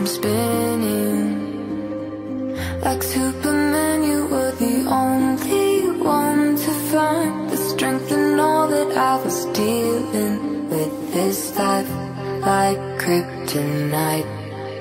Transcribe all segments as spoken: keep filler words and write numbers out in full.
spinning. Like Superman, you were the only one to find the strength in all that I was dealing with. This life like kryptonite.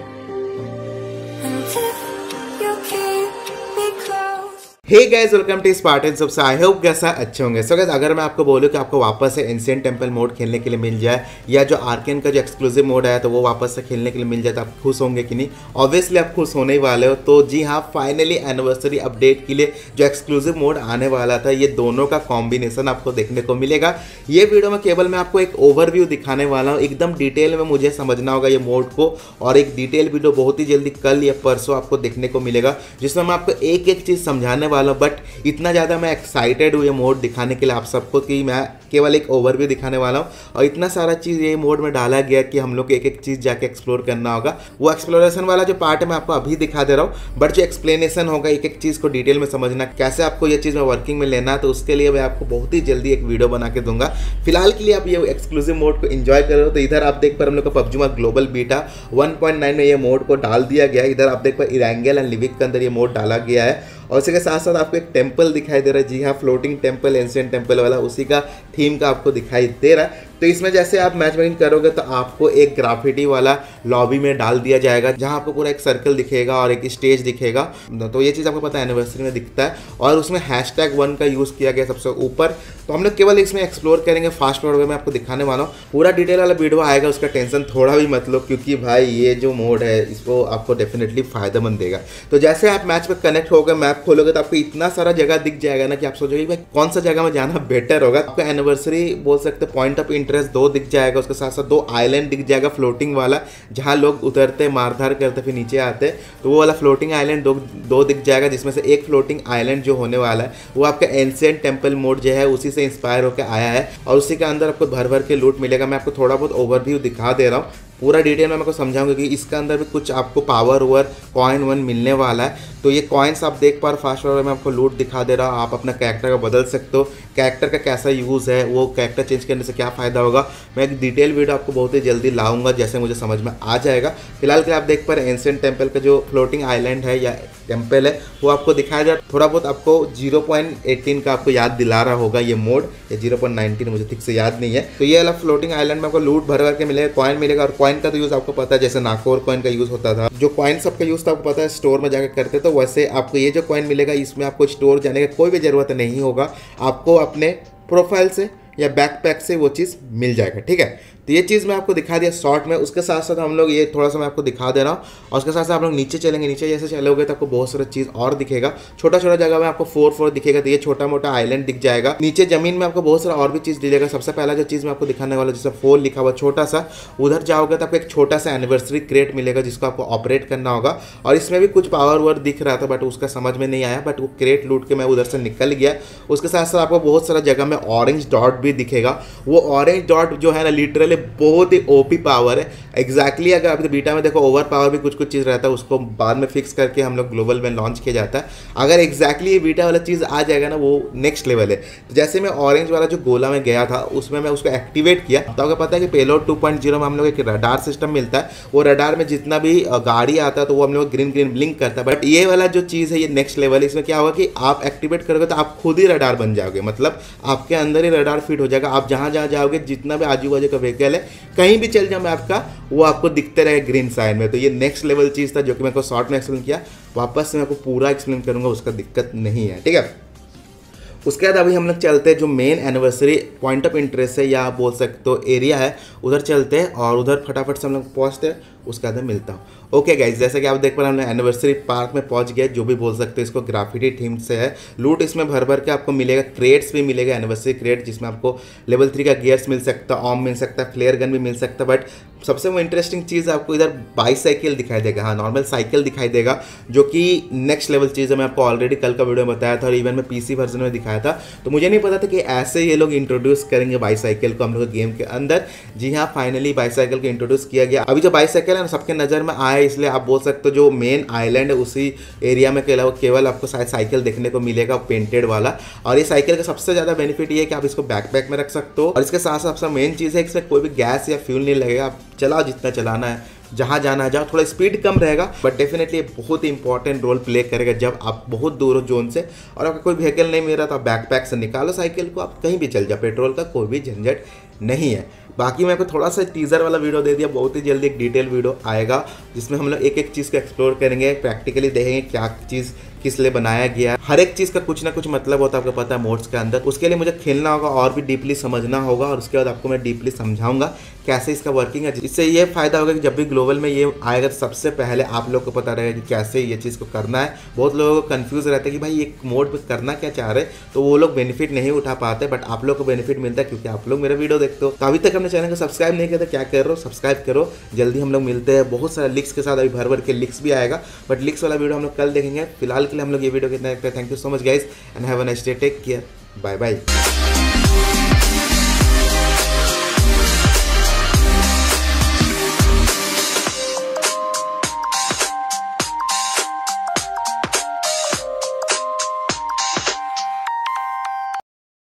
And if you keep me close. Hey guys, welcome to Spartan subs. I hope कैसा अच्छे होंगे। So guys, अगर मैं आपको बोलूं कि आपको वापस से एंशिएंट टेंपल मोड खेलने के लिए मिल जाए या जो आर्केन का जो एक्सक्लूसिव मोड आया तो वो वापस से खेलने के लिए मिल जाए तो आप खुश होंगे कि नहीं? ऑब्वियसली आप खुश होने ही वाले हो। तो जी हाँ, फाइनली एनिवर्सरी अपडेट के लिए जो एक्सक्लूसिव मोड आने वाला था, ये दोनों का कॉम्बिनेशन आपको देखने को मिलेगा। ये वीडियो में केवल मैं आपको एक ओवरव्यू दिखाने वाला हूँ, एकदम डिटेल में मुझे समझना होगा ये मोड को, और एक डिटेल वीडियो बहुत ही जल्दी कल या परसों आपको देखने को मिलेगा जिसमें मैं आपको एक एक चीज़ समझाने वाला हूँ। बट इतना ज़्यादा मैं एक्साइटेड हूँ ये मोड दिखाने के लिए आप सबको कि मैं केवल एक ओवरव्यू दिखाने वाला हूँ, और इतना सारा चीज़ ये मोड में डाला गया कि हम लोग को एक एक चीज़ जाके एक्सप्लोर करना होगा। वो एक्सप्लोरेशन वाला जो पार्ट है मैं आपको अभी दिखा दे रहा हूँ, बट जो एक्सप्लेनेशन होगा एक एक चीज़ को डिटेल में समझना, कैसे आपको ये चीज़ में वर्किंग में लेना है, तो उसके लिए मैं आपको बहुत ही जल्दी एक वीडियो बना के दूंगा। फिलहाल के लिए आप ये एक्सक्लूसिव मोड को एंजॉय कर रहे हो। तो इधर आप देख पर हम लोग को पबजी में global beta one point nine में ये मोड को डाल दिया गया है। इधर आप देख पर इरेंगल एंड लिविक के अंदर ये मोड डाला गया है, और उसी के साथ साथ आपको एक टेंपल दिखाई दे रहा है। जी हाँ, फ्लोटिंग टेंपल, एंशिएंट टेंपल वाला, उसी का थीम का आपको दिखाई दे रहा है। तो इसमें जैसे आप मैच मेकिंग करोगे तो आपको एक ग्राफिटी वाला लॉबी में डाल दिया जाएगा, जहां आपको पूरा एक सर्कल दिखेगा और एक स्टेज दिखेगा। तो ये चीज़ आपको पता है एनिवर्सरी में दिखता है, और उसमें हैशटैग वन का यूज़ किया गया सबसे ऊपर। तो हम लोग केवल इसमें एक्सप्लोर करेंगे, फास्ट फॉरवर्ड में आपको दिखाने वाला हूँ। पूरा डिटेल वाला वीडियो आएगा, उसका टेंशन थोड़ा भी मत लो, क्योंकि भाई ये जो मोड है इसको आपको डेफिनेटली फायदेमंद देगा। तो जैसे आप मैच में कनेक्ट होकर मैप खोलोगे तो आपको इतना सारा जगह दिख जाएगा ना कि आप सोचोगे भाई कौन सा जगह में जाना बेटर होगा। आपको एनिवर्सरी बोल सकते पॉइंट ऑफ इंटरेस्ट दो दिख जाएगा, उसके साथ साथ दो आइलैंड दिख जाएगा फ्लोटिंग वाला, जहाँ लोग उतरते मारधार करते फिर नीचे आते, तो वो वाला फ्लोटिंग आइलैंड दो दो दिख जाएगा, जिसमें से एक फ्लोटिंग आइलैंड जो होने वाला है वो आपका एंशिएंट टेंपल मोड जो है उसी से इंस्पायर होकर आया है, और उसी के अंदर आपको भर भर के लूट मिलेगा। मैं आपको थोड़ा बहुत ओवरव्यू दिखा दे रहा हूँ, पूरा डिटेल में मैं आपको समझाऊंगा कि इसका अंदर भी कुछ आपको पावर ओवर कॉइन वन मिलने वाला है। तो ये कॉइन्स आप देख पा रहे फास्ट फॉरवर्ड में आपको लूट दिखा दे रहा हूँ। आप अपना कैरेक्टर का बदल सकते हो, कैरेक्टर का कैसा यूज़ है, वो कैरेक्टर चेंज करने से क्या फ़ायदा होगा, मैं एक डिटेल वीडियो आपको बहुत ही जल्दी लाऊंगा जैसे मुझे समझ में आ जाएगा। फिलहाल के आप देख पा रहे एंशिएंट टेंपल का जो फ्लोटिंग आइलैंड है या टेंपल है वो आपको दिखाया जा रहा। थोड़ा बहुत आपको जीरो पॉइंट एटीन का आपको याद दिला रहा होगा ये मोड, या जीरो पॉइंट नाइनटीन, मुझे ठीक से याद नहीं है। तो ये वाला फ्लोटिंग आइलैंड में आपको लूट भर भर के मिलेगा, कॉइन मिलेगा, और कॉइन का तो यूज़ आपको पता है जैसे नाकोर कॉइन का यूज़ होता था, जो कॉइन सबका यूज़ था आपको पता है स्टोर में जाकर करते, तो वैसे आपको ये जो कॉइन मिलेगा इसमें आपको स्टोर जाने का कोई भी ज़रूरत नहीं होगा, आपको अपने प्रोफाइल से या बैकपैक से वो चीज़ मिल जाएगा। ठीक है, तो ये चीज़ मैं आपको दिखा दिया शॉर्ट में। उसके साथ साथ हम लोग ये थोड़ा सा मैं आपको दिखा दे रहा हूँ, और उसके साथ साथ आप लोग नीचे चलेंगे, नीचे जैसे चलोगे तो आपको बहुत सारा चीज़ और दिखेगा। छोटा छोटा जगह में आपको फोर फोर दिखेगा, तो ये छोटा मोटा आइलैंड दिख जाएगा। नीचे जमीन में आपको बहुत सारा और भी चीज़ दिखेगा। सबसे पहला जो चीज़ मैं आपको दिखाने वाला जिसमें फोर लिखा हुआ छोटा सा, उधर जाओगे तो आपको एक छोटा सा एनिवर्सरी क्रेट मिलेगा जिसको आपको ऑपरेट करना होगा, और इसमें भी कुछ पावर वर्ड दिख रहा था बट उसका समझ में नहीं आया, बट वो क्रेट लूट के मैं उधर से निकल गया। उसके साथ साथ आपको बहुत सारा जगह में ऑरेंज डॉट भी दिखेगा। वो ऑरेंज डॉट जो है ना लिटरली बहुत ही ओपी पावर है। एग्जैक्टली अगर आप बीटा में देखो ओवर पावर भी कुछ कुछ चीज़ रहता है, उसको बाद में फिक्स करके हम लोग ग्लोबल में लॉन्च किया जाता है। अगर एग्जैक्टली ये बीटा वाला चीज़ आ जाएगा ना वो नेक्स्ट लेवल है। तो जैसे मैं ऑरेंज वाला जो गोला में गया था उसमें मैं उसको एक्टिवेट किया, तो आपको पता है कि पेलोड टू पॉइंट ज़ीरो में हम लोग एक रडार सिस्टम मिलता है। वो रडार में जितना भी गाड़ी आता है तो वो हम लोग ग्रीन ग्रीन ब्लिंक करता है। बट ये वाला जो चीज़ है ये नेक्स्ट लेवल है। इसमें क्या होगा कि आप एक्टिवेट करोगे तो आप खुद ही रडार बन जाओगे, मतलब आपके अंदर ही रडार फिट हो जाएगा। आप जहाँ जहाँ जाओगे जितना भी आजू बाजू का व्हीकल है कहीं भी चल जाओ मैं आपका वो आपको दिखते रहे ग्रीन साइन में। तो ये नेक्स्ट लेवल चीज़ था जो कि मैं को शॉर्ट में एक्सप्लेन किया, वापस से मैं आपको पूरा एक्सप्लेन करूंगा, उसका दिक्कत नहीं है। ठीक है, उसके बाद अभी हम लोग चलते हैं जो main anniversary point of interest है या आप बोल सकते हो एरिया है, उधर चलते हैं और उधर फटाफट से हम लोग पहुँचते हैं। उसके बाद मिलता हूँ। ओके गाइज, जैसे कि आप देख पा रहे हैं हम एनिवर्सरी पार्क में पहुंच गए, जो भी बोल सकते हैं इसको ग्राफिटी थीम से है। लूट इसमें भर भर के आपको मिलेगा, क्रेट्स भी मिलेगा, एनिवर्सरी क्रेट जिसमें आपको लेवल थ्री का गियर्स मिल सकता है, ऑम मिल सकता है, फ्लेयर गन भी मिल सकता है। बट सबसे वो इंटरेस्टिंग चीज़ आपको इधर बाईसाइकिल दिखाई देगा, हाँ नॉर्मल साइकिल दिखाई देगा, जो कि नेक्स्ट लेवल चीज़ है। मैं आपको ऑलरेडी कल का वीडियो में बताया था और इवन मैं पीसी वर्जन में दिखाया था, तो मुझे नहीं पता था कि ऐसे ये लोग इंट्रोड्यूस करेंगे बाईसाइकिल को हम लोग गेम के अंदर। जी हाँ, फाइनली बाईसाइकिल को इंट्रोड्यूस किया गया। अभी जो बाईसाइकिल है ना सबके नज़र में आया, इसलिए आप बोल सकते हो जो मेन आइलैंड है उसी एरिया में केवल आपको शायद साइकिल देखने को मिलेगा पेंटेड वाला। और ये साइकिल का सबसे ज़्यादा बेनिफिट ये है कि आप इसको बैकपैक में रख सकते हो, और इसके साथ साथ सबसे मेन चीज़ है इसमें कोई भी गैस या फ्यूल नहीं लगेगा। आप चलाओ जितना चलाना है, जहाँ जाना है जाओ, थोड़ा स्पीड कम रहेगा बट डेफिनेटली बहुत ही इंपॉर्टेंट रोल प्ले करेगा जब आप बहुत दूर हो जोन से और आपका कोई व्हीकल नहीं मिल रहा तो आप बैकपैक से निकालो साइकिल को, आप कहीं भी चल जाओ, पेट्रोल का कोई भी झंझट नहीं है। बाकी मैं आपको थोड़ा सा टीजर वाला वीडियो दे दिया, बहुत ही जल्दी एक डिटेल वीडियो आएगा जिसमें हम लोग एक एक चीज़ को एक्सप्लोर करेंगे, प्रैक्टिकली देखेंगे क्या चीज़ किस लिए बनाया गया है। हर एक चीज़ का कुछ ना कुछ मतलब होता है, आपको पता है मोड्स के अंदर। उसके लिए मुझे खेलना होगा और भी डीपली समझना होगा और उसके बाद आपको मैं डीपली समझाऊंगा कैसे इसका वर्किंग है। इससे ये फायदा होगा कि जब भी ग्लोबल में ये आएगा तो सबसे पहले आप लोग को पता रहेगा कि कैसे ये चीज़ को करना है। बहुत लोगों को कंफ्यूज रहता है कि भाई एक मोड पे करना क्या चाह रहे, तो वो लोग बेनिफिट नहीं उठा पाते, बट आप लोग को बेनिफिट मिलता है क्योंकि आप लोग मेरा वीडियो देखते हो। तो अभी तक अपने चैनल को सब्सक्राइब नहीं किया तो क्या कर रहे हो, सब्सक्राइब करो। जल्दी हम लोग मिलते हैं बहुत सारे लिंक्स के साथ, अभी भर भर के लिंक्स भी आएगा बट लिंक्स वाला वीडियो हम लोग कल देखेंगे। फिलहाल के लिए हम लोग ये वीडियो कितना देखते हैं। Thank you so much guys and have a nice day, take care, bye bye.